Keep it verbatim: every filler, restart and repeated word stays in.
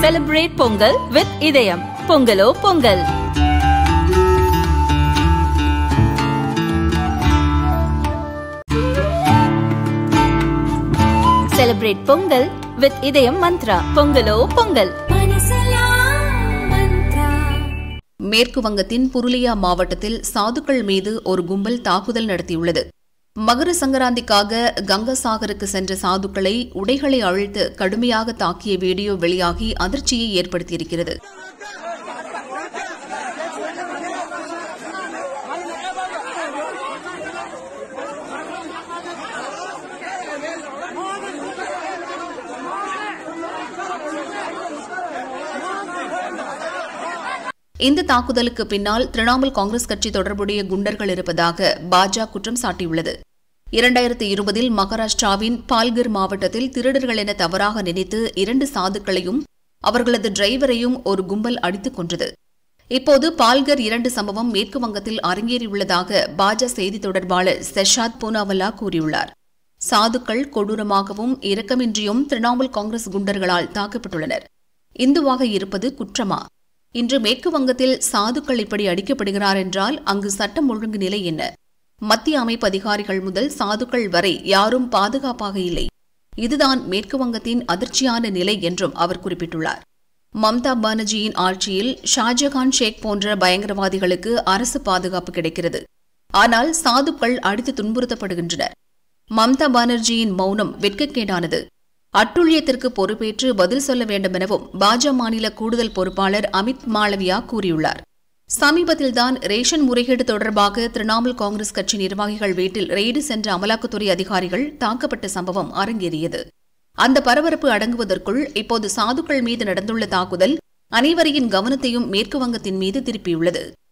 Celebrate Pongal with Idayam. Pongalo Pongal. Celebrate Pongal with Idayam Mantra. Pongalo Pongal. மேற்கு வங்கத்தின் புருலியா மாவட்டத்தில் சாதுக்கள் மீது ஒரு கும்பல் தாக்குதல் நடத்தியுள்ளது. மகர சங்கராந்திக்காக கங்கசாகருக்கு சென்ற சாதுக்களை உடைகளை அழித்து கடுமையாக தாக்கிய வீடியோ வெளியாகி அதிர்ச்சியை ஏற்படுத்தியிருக்கிறது. இந்த தாக்குதலுக்கு பின்னால் திரிணாமுல் காங்கிரஸ் கட்சி தொடர்புடைய குண்டர்கள் இருப்பதாக பாஜக குற்றம் சாட்டியுள்ளது. இரண்டாயிரத்தி இருபதில் மகாராஷ்டிராவின் பால்கர் மாவட்டத்தில் திருடர்கள் என தவறாக நினைத்து இரண்டு சாதுக்களையும் அவர்களது டிரைவரையும் ஒரு கும்பல் அடித்துக் கொன்றது. இப்போது பால்கர் இரண்டு சம்பவம் மேற்கு வங்கத்தில் அரங்கேறியுள்ளதாக பாஜக செய்தி தொடர்பாளர் செஷாத் பூனாவல்லா கூறியுள்ளார். சாதுக்கள் கொடூரமாகவும் இரக்கமின்றியும் திரிணாமுல் காங்கிரஸ் குண்டர்களால் தாக்கப்பட்டுள்ளனர். இந்துவாக இருப்பது குற்றமா? இன்று மேற்கு வங்கத்தில் சாதுக்கள் இப்படி அடிக்கப்படுகிறார் என்றால் அங்கு சட்டம் ஒழுங்கு நிலை என்ன? மத்திய அமைப்பு அதிகாரிகள் முதல் சாதுக்கள் வரை யாரும் பாதுகாப்பாக இல்லை. இதுதான் மேற்கு வங்கத்தின் அதிர்ச்சியான நிலை என்றும் அவர் குறிப்பிட்டுள்ளார். மம்தா பானர்ஜியின் ஆட்சியில் ஷாஜகான் ஷேக் போன்ற பயங்கரவாதிகளுக்கு அரசு பாதுகாப்பு கிடைக்கிறது. ஆனால் சாதுக்கள் அடித்து துன்புறுத்தப்படுகின்றனர். மம்தா பானர்ஜியின் மௌனம் வெட்கக்கேடானது. அட்டுழியத்திற்கு பொறுப்பேற்று பதில் சொல்ல வேண்டும் எனவும் பாஜக மாநில கூடுதல் பொறுப்பாளர் அமித் மாளவியா கூறியுள்ளார். சமீபத்தில்தான் ரேஷன் முறைகேடு தொடர்பாக திரிணாமுல் காங்கிரஸ் கட்சி நிர்வாகிகள் வீட்டில் ரெய்டு சென்ற அமலாக்கத்துறை அதிகாரிகள் தாக்கப்பட்ட சம்பவம் அரங்கேறியது. அந்த பரபரப்பு அடங்குவதற்குள் இப்போது சாதுக்கள் மீது நடந்துள்ள தாக்குதல் அனைவரின் கவனத்தையும் மேற்கு வங்கத்தின் மீது திருப்பியுள்ளது.